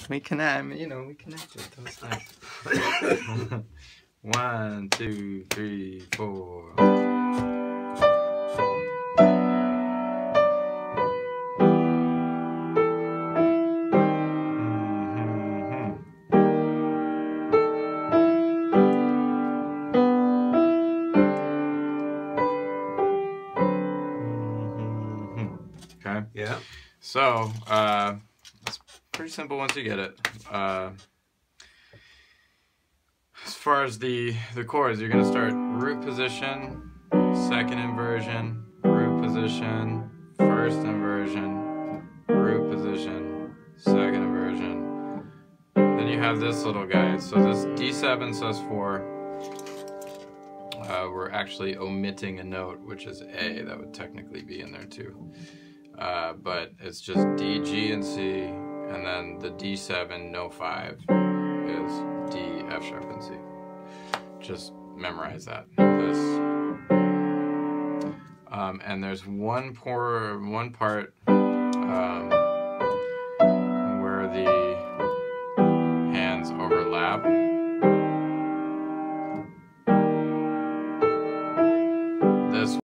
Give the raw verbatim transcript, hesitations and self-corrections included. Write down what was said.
We connect, you know, we connected. That was nice. One, two, three, four. Okay. Yeah. So, uh, it's pretty simple once you get it. Uh, as far as the, the chords, you're going to start root position, second inversion, root position, first inversion, root position, second inversion. Then you have this little guy. So this D seven sus four, uh, we're actually omitting a note, which is A. That would technically be in there too. Uh, but it's just D, G, and C, and then the D seven, no five, is D, F sharp, and C. Just memorize that. This, um, and there's one poor, one part um,